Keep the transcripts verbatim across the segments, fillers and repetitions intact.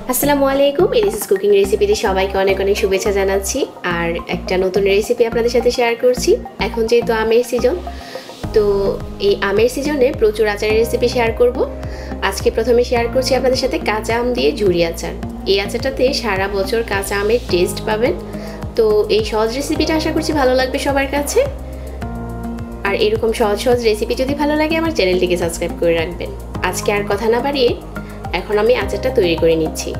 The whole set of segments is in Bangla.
আসসালামু আলাইকুম এরিস কুকিং রেসিপিতে সবাইকে অনেক অনেক শুভেচ্ছা জানাচ্ছি আর একটা নতুন রেসিপি আপনাদের সাথে শেয়ার করছি। এখন যেহেতু আমের সিজন, তো এই আমের সিজনে প্রচুর আচারের রেসিপি শেয়ার করব। আজকে প্রথমে শেয়ার করছি আপনাদের সাথে কাঁচা আম দিয়ে ঝুরি আচার। এই আচারটাতে সারা বছর কাঁচা আমের টেস্ট পাবেন। তো এই সহজ রেসিপিটা আশা করছি ভালো লাগবে সবার কাছে। আর এরকম সহজ সহজ রেসিপি যদি ভালো লাগে আমার চ্যানেলটিকে সাবস্ক্রাইব করে রাখবেন। আজকে আর কথা না বাড়িয়ে এখন আমি আচারটা তৈরি করে নিচ্ছি।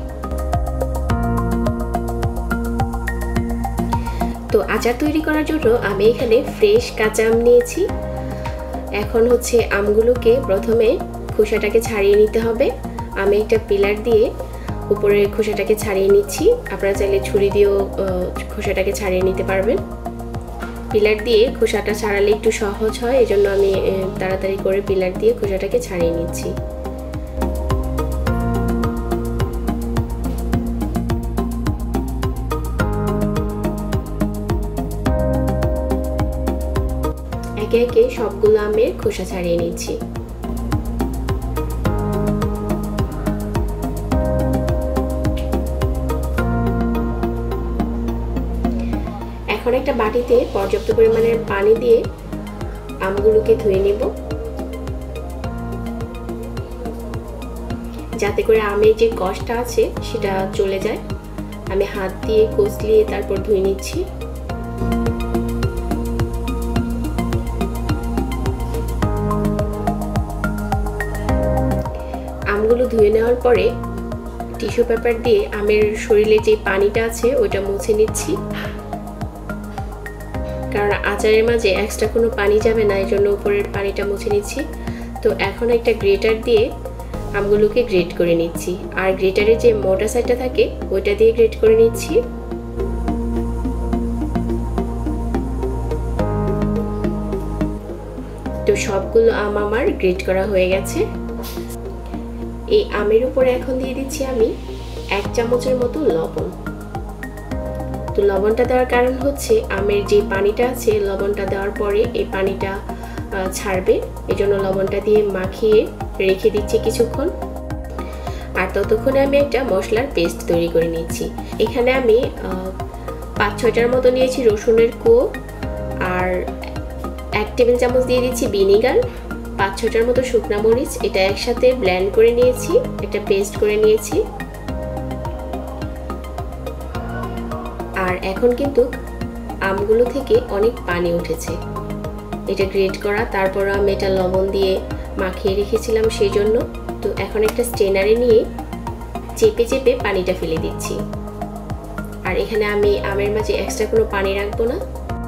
তো আচার তৈরি করার জন্য আমি এখানে ফ্রেশ কাঁচা আম নিয়েছি। এখন হচ্ছে আমগুলোকে প্রথমে খোসাটাকে ছাড়িয়ে নিতে হবে। আমি একটা পিলার দিয়ে উপরে খোসাটাকে ছাড়িয়ে নিচ্ছি। আপনারা চাইলে ছুরি দিয়েও খোসাটাকে ছাড়িয়ে নিতে পারবেন। পিলার দিয়ে খোসাটা ছাড়ালে একটু সহজ হয়, এজন্য আমি তাড়াতাড়ি করে পিলার দিয়ে খোসাটাকে ছাড়িয়ে নিচ্ছি। একে একে সবগুলো আমের খোসা ছাড়িয়ে নিচ্ছি। এখন একটা বাটিতে পর্যাপ্ত পরিমাণের পানি দিয়ে আমগুলোকে ধুয়ে নেব, যাতে করে আমের যে কষটা আছে সেটা চলে যায়। আমি হাত দিয়ে কষলিয়ে তারপর ধুয়ে নিচ্ছি। আমগুলো ধুয়ে নেওয়ার পরে টিস্যু পেপার দিয়ে আমের শরীরে যে পানিটা আছে ওইটা মুছে নিচ্ছি, কারণ আচারের মাঝে এক্সট্রা কোনো পানি যাবে না, এই জন্য উপরের পানিটা মুছে নিচ্ছি। তো এখন একটা গ্রেটার দিয়ে আমগুলোকে গ্রেট করে নিচ্ছি, আর গ্রেটারের যে মোটা সাইডটা থাকে ওইটা দিয়ে গ্রেট করে নিচ্ছি। তো সবগুলো আম আমার গ্রেট করা হয়ে গেছে। এই আমের উপরে এখন দিয়ে দিচ্ছি আমি এক চামচের মতো লবণ। তো লবণটা দেওয়ার কারণ হচ্ছে আমের যে পানিটা আছে লবণটা দেওয়ার পরে এই পানিটা ছাড়বে, এজন্য লবণটা দিয়ে মাখিয়ে রেখে দিচ্ছি কিছুক্ষণ। আর ততক্ষণে আমি একটা মশলার পেস্ট তৈরি করে নিচ্ছি। এখানে আমি পাঁচ ছয়টার মতো নিয়েছি রসুনের কুয়ো, আর এক টেবিল চামচ দিয়ে দিচ্ছি ভিনেগার, পাঁচ ছটার মতো শুকনো মরিচ, এটা একসাথে ব্লেন্ড করে নিয়েছি, একটা পেস্ট করে নিয়েছি। আর এখন কিন্তু আমগুলো থেকে অনেক পানি উঠেছে, এটা গ্রেট করা, তারপর আমি এটা লবণ দিয়ে মাখিয়ে রেখেছিলাম সেই জন্য। তো এখন একটা স্ট্রেনারে নিয়ে চেপে চেপে পানিটা ফেলে দিচ্ছি। আর এখানে আমি আমের মাঝে এক্সট্রা কোনো পানি রাখবো না।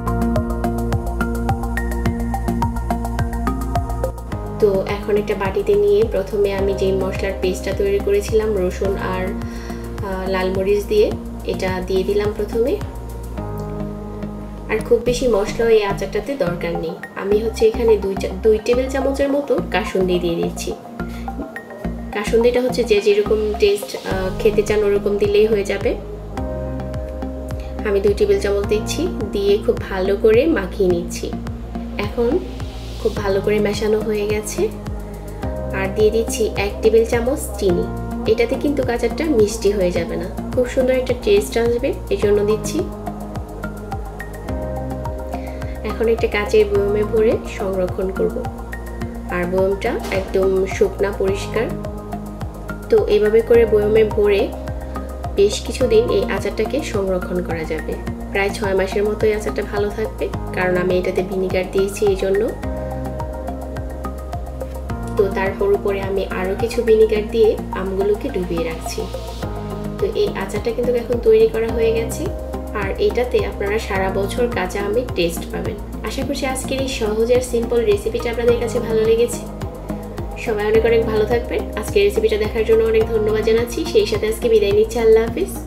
তো এখন একটা বাটিতে নিয়ে প্রথমে আমি যে মশলার পেস্টটা তৈরি করেছিলাম রসুন আর লাল মরিচ দিয়ে, এটা দিয়ে দিলাম প্রথমে। আর খুব বেশি মশলা এই আচারটাতে দরকার নেই। আমি হচ্ছে এখানে দুই দুই টেবিল চামচের মতো কাসুন্দি দিয়ে দিচ্ছি। কাসুন্দিটা হচ্ছে যে যেরকম টেস্ট খেতে চান ওরকম দিলেই হয়ে যাবে। আমি দুই টেবিল চামচ দিচ্ছি, দিয়ে খুব ভালো করে মাখিয়ে নিচ্ছি। এখন খুব ভালো করে মেশানো হয়ে গেছে। আর দিয়ে দিচ্ছি এক টেবিল চামচ চিনি। এটাতে কিন্তু আচারটা মিষ্টি হয়ে যাবে না, খুব সুন্দর একটা টেস্ট আসবে, এই জন্য দিচ্ছি। এখন একটা কাচের বয়মে ভরে সংরক্ষণ করব, আর বয়মটা একদম শুকনা পরিষ্কার। তো এভাবে করে বয়মে ভরে বেশ কিছুদিন এই আচারটাকে সংরক্ষণ করা যাবে। প্রায় ছয় মাসের মতো এই আচারটা ভালো থাকবে, কারণ আমি এটাতে ভিনেগার দিয়েছি এই জন্য। তো তারপর উপরে আমি আরও কিছু ভিনেগার দিয়ে আমগুলোকে ডুবিয়ে রাখছি। তো এই আচারটা কিন্তু এখন তৈরি করা হয়ে গেছে, আর এটাতে আপনারা সারা বছর কাঁচা আমের টেস্ট পাবেন। আশা করছি আজকের এই সহজ আর সিম্পল রেসিপিটা আপনাদের কাছে ভালো লেগেছে। সবাই অনেক অনেক ভালো থাকবেন। আজকের রেসিপিটা দেখার জন্য অনেক ধন্যবাদ জানাচ্ছি। সেই সাথে আজকে বিদায় নিচ্ছি। আল্লাহ হাফিজ।